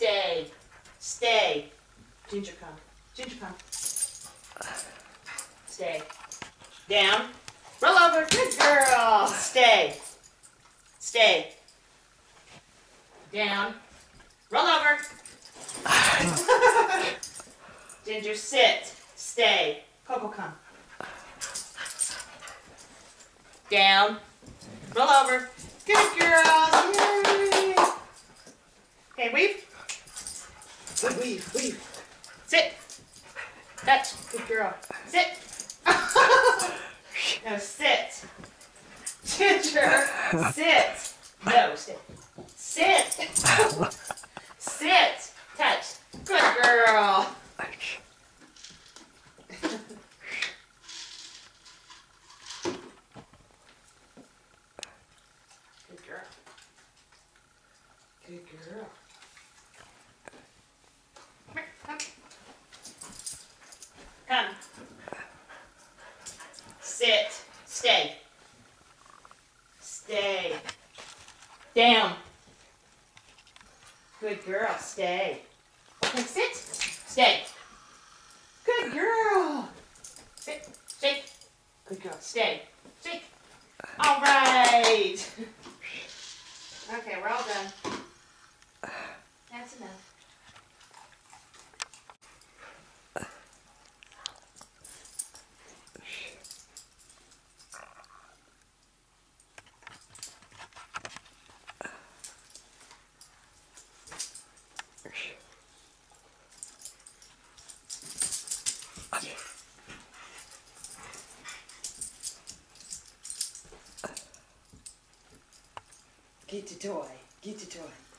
Stay. Stay. Ginger, come. Ginger, come. Stay. Down. Roll over. Good girl. Stay. Stay. Down. Roll over. Ginger, sit. Stay. Coco, come. Down. Roll over. Good girl. Yay. Okay, weave. Good weave, weave. Sit. Touch. Good girl. Sit. No, sit. Ginger, sit. No, sit. Sit. Sit. Touch. Good girl. Good girl. Good girl. Come. Come. Sit. Stay. Stay. Down. Good girl. Stay. Okay, sit. Stay. Good girl. Sit. Shake. Good girl. Stay. Shake. All right. Okay, we're all done. That's enough. Get the toy. Get the toy.